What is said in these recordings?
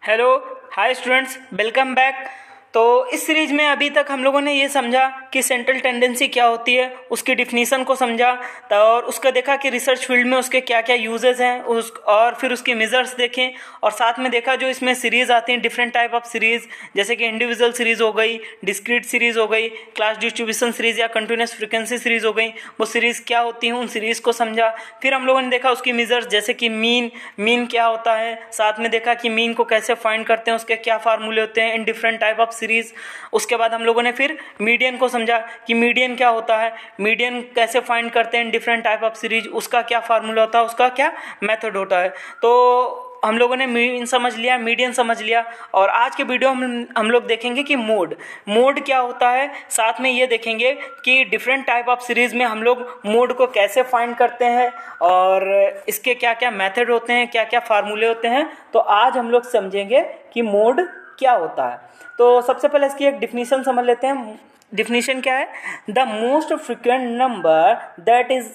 Hello, hi students, welcome back. तो इस series में अभी तक हम लोगों ने ये समझा कि सेंट्रल टेंडेंसी क्या होती है, उसकी डिफिनीशन को समझा और उसका देखा कि रिसर्च फील्ड में उसके क्या क्या यूजेस हैं और फिर उसके मेजर्स देखें और साथ में देखा जो इसमें सीरीज आती हैं, डिफरेंट टाइप ऑफ सीरीज, जैसे कि इंडिविजुअल सीरीज हो गई, डिस्क्रीट सीरीज हो गई, क्लास डिस्ट्रीब्यूशन सीरीज या कंटिन्यूस फ्रीक्वेंसी सीरीज हो गई। वो सीरीज क्या होती हैं, उन सीरीज को समझा। फिर हम लोगों ने देखा उसकी मेजर्स, जैसे कि मीन क्या होता है, साथ में देखा कि मीन को कैसे फाइंड करते हैं, उसके क्या फार्मूले होते हैं इन डिफरेंट टाइप ऑफ सीरीज। उसके बाद हम लोगों ने फिर मीडियन को समझा कि मीडियन क्या होता है, मीडियन कैसे फाइंड करते हैं इन डिफरेंट टाइप ऑफ सीरीज, उसका क्या फार्मूला होता है, उसका क्या मेथड होता है। तो हम लोगों ने मीन समझ लिया, मीडियन समझ लिया और आज के वीडियो हम लोग देखेंगे कि मोड क्या होता है। साथ में ये देखेंगे कि डिफरेंट टाइप ऑफ सीरीज में हम लोग मोड को कैसे फाइंड करते हैं और इसके क्या क्या मेथड होते हैं, क्या क्या फार्मूले होते हैं। तो आज हम लोग समझेंगे कि मोड क्या होता है। तो सबसे पहले इसकी एक डिफिनीशन समझ लेते हैं। डिफिनीशन क्या है? The most frequent number that is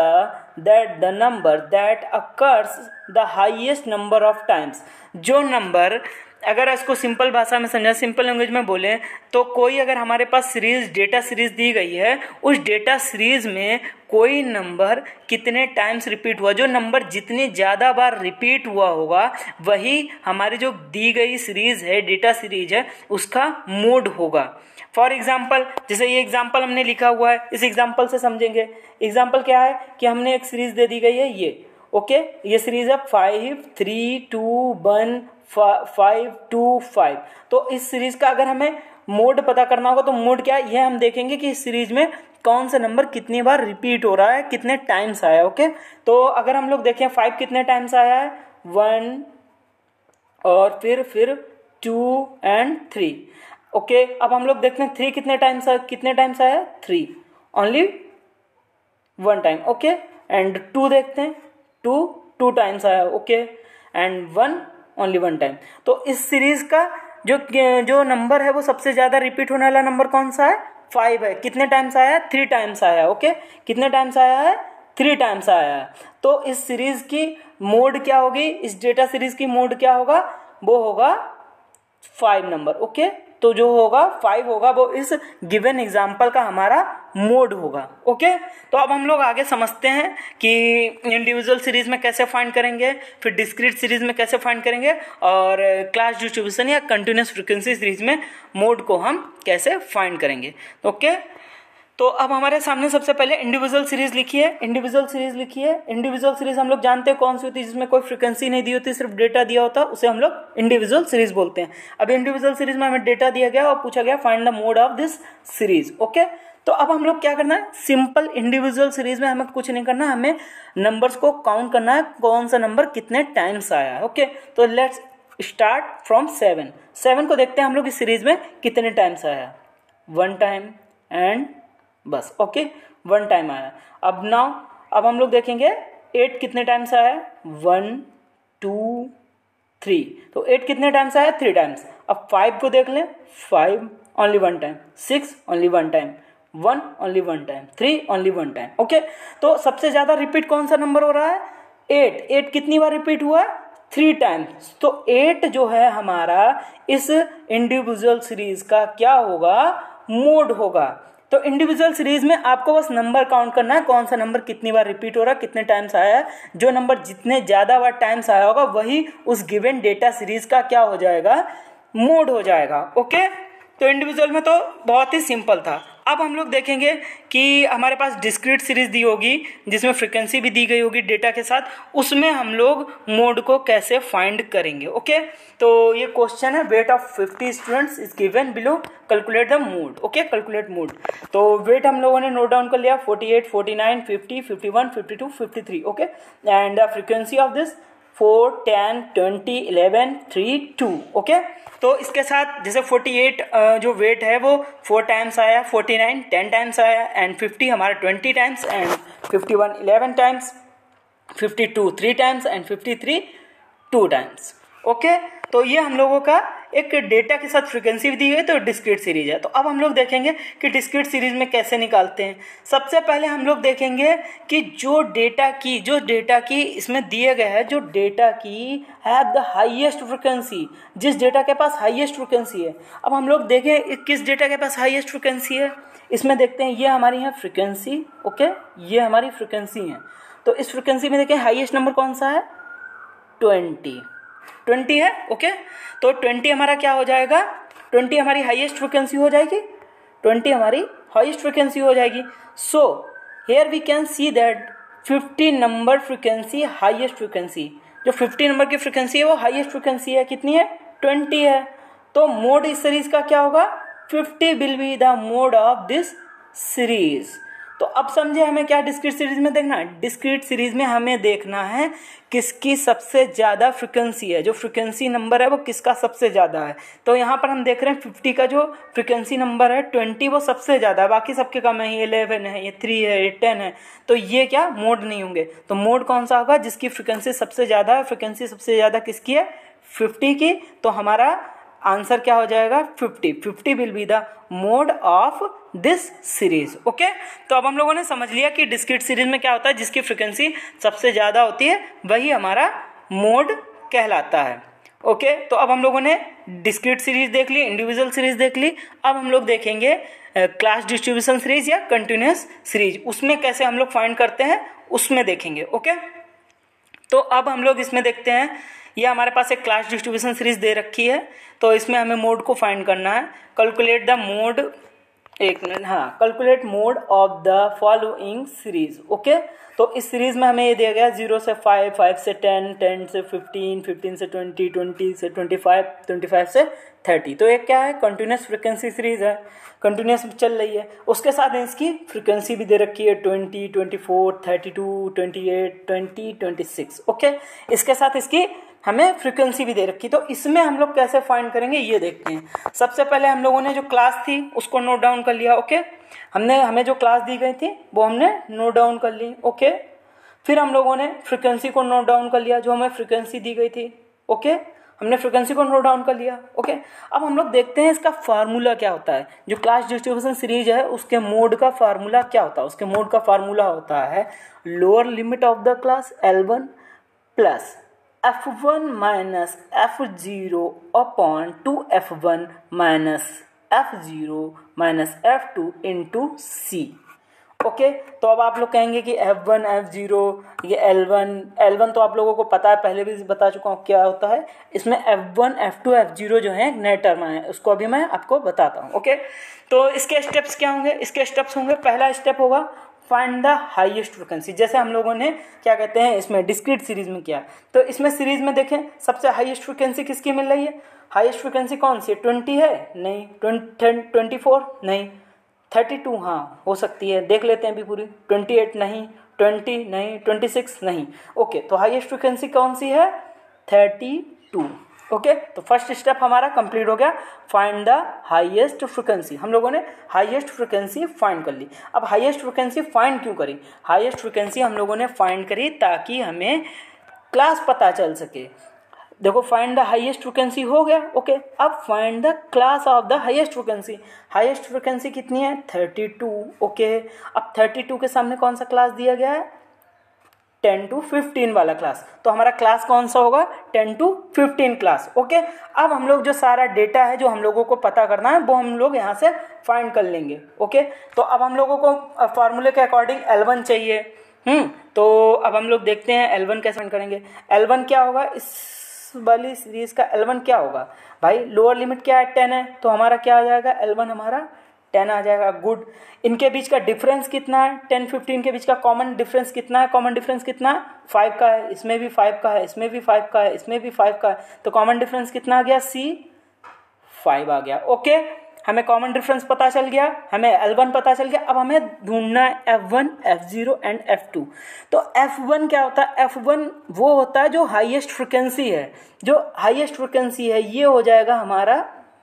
the number that occurs the highest number of times. जो नंबर, अगर इसको सिंपल भाषा में समझा, सिंपल लैंग्वेज में बोले तो कोई अगर हमारे पास सीरीज, डेटा सीरीज दी गई है, उस डेटा सीरीज में कोई नंबर कितने टाइम्स रिपीट हुआ, जो नंबर जितने ज़्यादा बार रिपीट हुआ होगा वही हमारी जो दी गई सीरीज है, डेटा सीरीज है, उसका मोड होगा। फॉर एग्जाम्पल, जैसे ये एग्जाम्पल हमने लिखा हुआ है, इस एग्जाम्पल से समझेंगे। एग्जाम्पल क्या है कि हमने एक सीरीज दे दी गई है ये ये सीरीज है 5 3 2 1 5 2 5। तो इस सीरीज का अगर हमें मोड पता करना होगा तो मोड क्या है, यह हम देखेंगे कि इस सीरीज में कौन सा नंबर कितनी बार रिपीट हो रहा है, कितने टाइम्स आया। ओके, तो अगर हम लोग देखें 5 कितने टाइम्स आया है, 1 और फिर 2 एंड 3। ओके, अब हम लोग देखते हैं 3 कितने टाइम्स आया, 3 ओनली 1 टाइम। ओके, एंड 2 देखते हैं, 2 टाइम्स आया। Okay, and 1 only 1 time. तो इस सीरीज का जो नंबर है वो सबसे ज्यादा रिपीट होने वाला नंबर कौन सा है, 5 है। कितने टाइम्स आया, 3 टाइम्स आया। ओके, कितने टाइम्स आया है, 3 टाइम्स आया है। तो इस सीरीज की मोड क्या होगी, इस डेटा सीरीज की मोड क्या होगा, वो होगा 5 नंबर। ओके, तो जो होगा 5 होगा वो इस गिवन एग्जाम्पल का हमारा मोड होगा। ओके, तो अब हम लोग आगे समझते हैं कि इंडिविजुअल सीरीज में कैसे फाइंड करेंगे, फिर डिस्क्रीट सीरीज में कैसे फाइंड करेंगे और क्लास डिस्ट्रीब्यूशन या कंटिन्यूस फ्रीक्वेंसी सीरीज में मोड को हम कैसे फाइंड करेंगे। ओके, तो अब हमारे सामने सबसे पहले इंडिविजुअल सीरीज लिखिए। इंडिविजुअल सीरीज हम लोग जानते हैं कौन सी होती है, जिसमें कोई फ्रीक्वेंसी नहीं दी होती, सिर्फ डेटा दिया होता है, उसे हम लोग इंडिविजुअल सीरीज बोलते हैं। अब इंडिविजुअल सीरीज में हमें डेटा दिया गया और पूछा गया find the mode of this series. Okay, तो अब हम लोग क्या करना है, सिंपल इंडिविजुअल सीरीज में हमें कुछ नहीं करना, हमें नंबर्स को काउंट करना है, कौन सा नंबर कितने टाइम्स आया है। ओके, तो लेट्स स्टार्ट फ्रॉम 7 को देखते हैं हम लोग इस सीरीज में कितने टाइम्स आया, 1 टाइम एंड बस। ओके, 1 टाइम आया। अब हम लोग देखेंगे 8 कितने टाइम्स आया, 1 2 3। तो 8 कितने टाइम्स आया, 3 टाइम्स। अब 5 को देख लें, 5 only 1 time, 6 only 1 time, 1 only 1 time, 3 only 1 time. Okay, तो सबसे ज्यादा रिपीट कौन सा नंबर हो रहा है, 8 कितनी बार रिपीट हुआ, 3 टाइम्स। तो 8 जो है हमारा इस इंडिविजुअल सीरीज का क्या होगा, मोड होगा। तो इंडिविजुअल सीरीज में आपको बस नंबर काउंट करना है, कौन सा नंबर कितनी बार रिपीट हो रहा है, कितने टाइम्स आया है। जो नंबर जितने ज्यादा बार टाइम्स आया होगा वही उस गिवन डेटा सीरीज का क्या हो जाएगा, मोड हो जाएगा। ओके, तो इंडिविजुअल में तो बहुत ही सिंपल था। अब हम लोग देखेंगे कि हमारे पास डिस्क्रीट सीरीज दी होगी जिसमें फ्रीक्वेंसी भी दी गई होगी डेटा के साथ, उसमें हम लोग मोड को कैसे फाइंड करेंगे। ओके, तो ये क्वेश्चन है, weight of 50 students is given below, calculate the mode. Okay, calculate mode. तो वेट हम लोगों ने नोट डाउन कर लिया, 48 49 50 51 52 53। Okay, and the frequency of this 4 10 20 11 3 2। Okay, तो इसके साथ जैसे 48 जो वेट है वो 4 टाइम्स आया, 49 10 टाइम्स आया एंड 50 हमारा 20 times and 51 11 times, 52 3 times and 53 2 times. Okay, तो ये हम लोगों का एक डेटा के साथ फ्रीक्वेंसी भी दी गई तो डिस्क्रीट सीरीज है। तो अब हम लोग देखेंगे कि डिस्क्रीट सीरीज में कैसे निकालते हैं। सबसे पहले हम लोग देखेंगे कि जो डेटा की इसमें दिए गए हैं, जो डेटा की है द हाईएस्ट फ्रीक्वेंसी, जिस डेटा के पास हाईएस्ट फ्रीक्वेंसी है। अब हम लोग देखें किस डेटा के पास हाईएस्ट फ्रीक्वेंसी है। इसमें देखते हैं ये हमारी है फ्रीक्वेंसी, ओके, ये हमारी फ्रीक्वेंसी है। तो इस फ्रीक्वेंसी में देखें हाईएस्ट नंबर कौन सा है, 20 है, ओके। तो 20 हमारा क्या हो जाएगा, 20 हमारी हाईएस्ट फ्रीक्वेंसी हो जाएगी, 20 हमारी हाईएस्ट फ्रीक्वेंसी हो जाएगी। So here we can see that 50 number frequency highest frequency, जो 50 नंबर की फ्रीक्वेंसी है वो हाईएस्ट फ्रीक्वेंसी है, कितनी है, 20 है। तो मोड इस सीरीज का क्या होगा, 50 will be the mode of this series. तो अब समझे हमें क्या डिस्क्रीट सीरीज में देखना है। डिस्क्रीट सीरीज में हमें देखना है किसकी सबसे ज़्यादा फ्रीक्वेंसी है, जो फ्रीक्वेंसी नंबर है वो किसका सबसे ज़्यादा है। तो यहाँ पर हम देख रहे हैं 50 का जो फ्रीक्वेंसी नंबर है 20 वो सबसे ज़्यादा है, बाकी सबके कम है, ये 11 है, ये 3 है, ये 10 है। तो ये क्या मोड नहीं होंगे। तो मोड कौन सा होगा, जिसकी फ्रीक्वेंसी सबसे ज़्यादा है। फ्रीक्वेंसी सबसे ज़्यादा किसकी है, 50 की। तो हमारा आंसर क्या हो जाएगा, 50 will be the mode of this series, okay. तो अब हम लोगों ने समझ लिया कि डिस्क्रीट सीरीज में क्या होता है, जिसकी फ्रीक्वेंसी सबसे ज़्यादा होती है वही हमारा मोड कहलाता है, ओके। तो अब हम लोगों ने डिस्क्रीट सीरीज देख ली, इंडिविजुअल सीरीज देख ली। अब हम लोग देखेंगे क्लास डिस्ट्रीब्यूशन सीरीज या कंटिन्यूस सीरीज, उसमें कैसे हम लोग फाइंड करते हैं उसमें देखेंगे, ओके। तो अब हम लोग इसमें देखते हैं, ये हमारे पास एक क्लास डिस्ट्रीब्यूशन सीरीज दे रखी है। तो इसमें हमें मोड को फाइंड करना है। कैलकुलेट द मोड, एक मिनट, हाँ, calculate mode of the following series, okay. तो इस सीरीज में हमें ये दिया गया 0 से 5, 5 से 10, 10 से 15, 15 से 20, 20 से 25, 25 से 30। तो ये क्या है, कंटिन्यूस फ्रीक्वेंसी सीरीज है, कंटिन्यूस चल रही है। उसके साथ इसकी फ्रीक्वेंसी भी दे रखी है 20, 24, 32, 28, 20, 26, ओके। इसके साथ इसकी हमें फ्रीक्वेंसी भी दे रखी। तो इसमें हम लोग कैसे फाइंड करेंगे ये देखते हैं। सबसे पहले हम लोगों ने जो क्लास थी उसको नोट डाउन कर लिया, ओके। हमें जो क्लास दी गई थी वो हमने नोट डाउन कर ली, ओके। फिर हम लोगों ने फ्रीक्वेंसी को नोट डाउन कर लिया, जो हमें फ्रीक्वेंसी दी गई थी, ओके। हमने फ्रीक्वेंसी को नोट डाउन कर लिया, ओके। अब हम लोग देखते हैं इसका फार्मूला क्या होता है। जो क्लास डिस्ट्रीब्यूशन सीरीज है उसके मोड का फार्मूला क्या होता है। उसके मोड का फार्मूला होता है lower limit of the class L1 plus f1 minus f0 upon 2f1 minus f0 minus f2 into c, okay. तो अब आप लोग कहेंगे कि f1 f0 ये L1 तो आप लोगों को पता है, पहले भी बता चुका हूँ क्या होता है। इसमें f1 f2 f0 जो है नए टर्म है, उसको अभी मैं आपको बताता हूँ, ओके। तो इसके स्टेप्स क्या होंगे, इसके स्टेप्स होंगे, पहला स्टेप होगा फाइंड द हाईएस्ट फ्रीक्वेंसी, जैसे हम लोगों ने क्या कहते हैं इसमें डिस्क्रीट सीरीज में किया। तो इसमें सीरीज में देखें सबसे हाईएस्ट फ्रीक्वेंसी किसकी मिल रही है, हाईएस्ट फ्रीक्वेंसी कौन सी है, 20 है, नहीं, 24 नहीं, 32 हाँ हो सकती है, देख लेते हैं अभी पूरी, 28 नहीं, 20 नहीं, 26 नहीं, ओके। तो हाईएस्ट फ्रीक्वेंसी कौन सी है, 32, ओके। तो फर्स्ट स्टेप हमारा कंप्लीट हो गया, फाइंड द हाईएस्ट फ्रीक्वेंसी। हम लोगों ने हाईएस्ट फ्रीक्वेंसी फाइंड कर ली। अब हाईएस्ट फ्रीक्वेंसी फाइंड क्यों करी, हाईएस्ट फ्रीक्वेंसी हम लोगों ने फाइंड करी ताकि हमें क्लास पता चल सके। देखो फाइंड द हाईएस्ट फ्रीक्वेंसी हो गया, ओके। अब find the class of the highest frequency. Highest frequency कितनी है, 32, ओके। अब 32 के सामने कौन सा क्लास दिया गया है, 10 to 15 वाला क्लास। तो हमारा क्लास कौन सा होगा, 10 to 15 क्लास, ओके। अब हम लोग जो सारा डेटा है जो हम लोगों को पता करना है वो हम लोग यहाँ से फाइंड कर लेंगे, ओके। तो अब हम लोगों को फार्मूले के अकॉर्डिंग L1 चाहिए। तो अब हम लोग देखते हैं L1 कैसे फाइंड करेंगे। L1 क्या होगा, इस वाली सीरीज का L1 क्या होगा भाई, लोअर लिमिट क्या है, 10 है, तो हमारा क्या आ जाएगा, L1 हमारा 10 आ जाएगा, गुड। इनके बीच का डिफरेंस कितना है, 10-15 के बीच का कॉमन डिफरेंस कितना है, कॉमन डिफरेंस कितना है, 5 का है, इसमें भी 5 का है, इसमें भी 5 का है, इसमें भी 5 का है। तो कॉमन डिफरेंस कितना आ गया, C 5 आ गया, ओके। हमें कॉमन डिफरेंस पता चल गया, हमें L1 पता चल गया। अब हमें ढूंढना है F1, F0 एंड F2। तो F1 क्या होता है, F1 वो होता है जो हाईएस्ट फ्रिक्वेंसी है, जो हाईएस्ट फ्रिक्वेंसी है ये हो जाएगा हमारा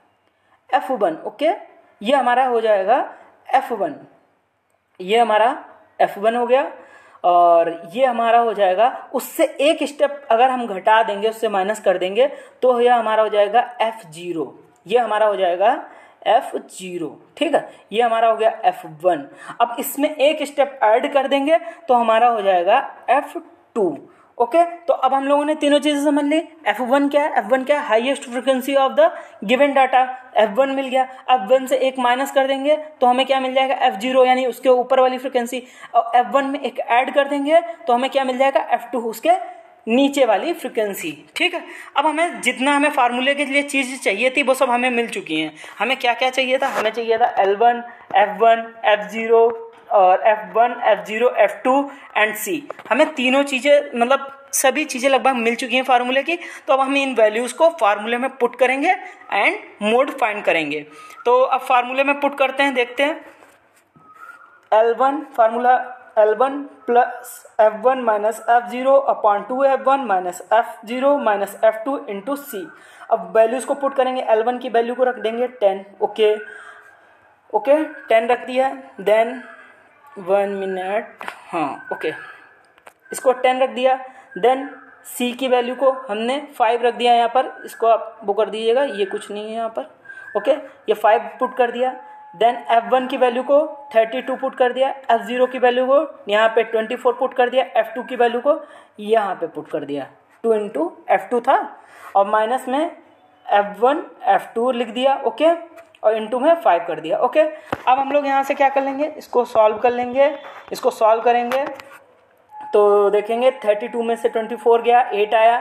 F1, ओके। ये हमारा हो जाएगा F1, ये हमारा F1 हो गया। और ये हमारा हो जाएगा, उससे एक स्टेप अगर हम घटा देंगे, उससे माइनस कर देंगे, तो यह हमारा हो जाएगा F0, ये हमारा हो जाएगा F0, ठीक है। ये हमारा हो गया F1। अब इसमें एक स्टेप ऐड कर देंगे तो हमारा हो जाएगा F2। ओके, तो अब हम लोगों ने तीनों चीजें समझ ली। F1 क्या है? F1 क्या है? Highest frequency of the given data, F1 मिल गया। F1 से एक माइनस कर देंगे तो हमें क्या मिल जाएगा? F0, यानी उसके ऊपर वाली फ्रीक्वेंसी। और F1 में एक ऐड कर देंगे तो हमें क्या मिल जाएगा? F2, उसके नीचे वाली फ्रीक्वेंसी, ठीक है। अब हमें जितना हमें फार्मूले के लिए चीज चाहिए थी वो सब हमें मिल चुकी हैं। हमें क्या क्या चाहिए था? हमें चाहिए था L1, F1, F0 और F1, F0, F2 and C। हमें तीनों चीज़ें, मतलब सभी चीज़ें लगभग मिल चुकी हैं फार्मूले की। तो अब हम इन वैल्यूज़ को फार्मूले में पुट करेंगे एंड मोड फाइंड करेंगे। तो अब फार्मूले में पुट करते हैं, देखते हैं। L1 formula L1 plus F1 minus F0 upon 2F1 minus F0 minus F2 into C। अब वैल्यूज़ को पुट करेंगे। L1 की वैल्यू को रख देंगे 10, ओके 10 रख दिया। देन 1 मिनट, हाँ ओके, इसको 10 रख दिया। देन C की वैल्यू को हमने 5 रख दिया यहाँ पर, इसको आप वो कर दीजिएगा, ये कुछ नहीं है यहाँ पर, ओके। ये 5 पुट कर दिया। देन F1 की वैल्यू को 32 पुट कर दिया। F0 की वैल्यू को यहाँ पे 24 पुट कर दिया। F2 की वैल्यू को यहाँ पे पुट कर दिया, 2 इंटू F2 था, और माइनस में F1 F2 लिख दिया, ओके, और इंटू में 5 कर दिया, ओके। अब हम लोग यहाँ से क्या कर लेंगे? इसको सॉल्व कर लेंगे। इसको सॉल्व करेंगे तो देखेंगे 32 में से 24 गया, 8 आया।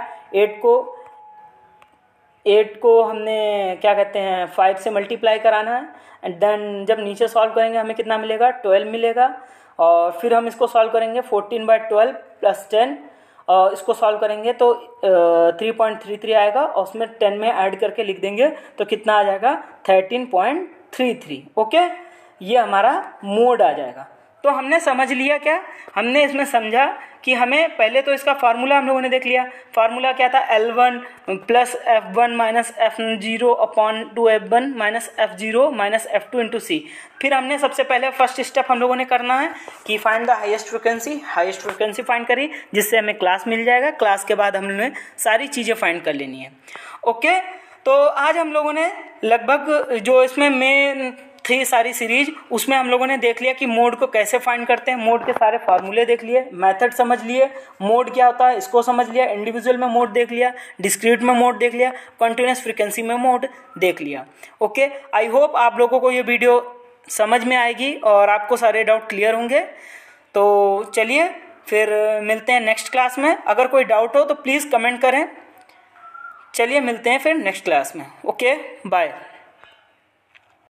8 को हमने क्या कहते हैं 5 से मल्टीप्लाई कराना है। एंड देन जब नीचे सॉल्व करेंगे हमें कितना मिलेगा? 12 मिलेगा। और फिर हम इसको सॉल्व करेंगे 14/12 प्लस 10, और इसको सॉल्व करेंगे तो 3.33 आएगा, और उसमें 10 में ऐड करके लिख देंगे तो कितना आ जाएगा? 13.33, ओके। ये हमारा मोड आ जाएगा। तो हमने समझ लिया क्या? हमने इसमें समझा कि हमें पहले तो इसका फार्मूला हम लोगों ने देख लिया। फार्मूला क्या था? L1 plus F1 minus F0 upon 2F1 minus F0 minus F2 into C। फिर हमने सबसे पहले फर्स्ट स्टेप हम लोगों ने करना है कि find the highest frequency find करी, जिससे हमें क्लास मिल जाएगा। क्लास के बाद हमने सारी चीज़ें फाइंड कर लेनी है, ओके। तो आज हम लोगों ने लगभग जो इसमें मेन थी सारी सीरीज, उसमें हम लोगों ने देख लिया कि मोड को कैसे फाइंड करते हैं। मोड के सारे फार्मूले देख लिए, मेथड समझ लिए, मोड क्या होता है इसको समझ लिया, इंडिविजुअल में मोड देख लिया, डिस्क्रीट में मोड देख लिया, कंटीन्यूअस फ्रीक्वेंसी में मोड देख लिया, ओके। आई होप आप लोगों को ये वीडियो समझ में आएगी और आपको सारे डाउट क्लियर होंगे। तो चलिए फिर मिलते हैं नेक्स्ट क्लास में। अगर कोई डाउट हो तो प्लीज़ कमेंट करें। चलिए मिलते हैं फिर नेक्स्ट क्लास में, ओके, बाय।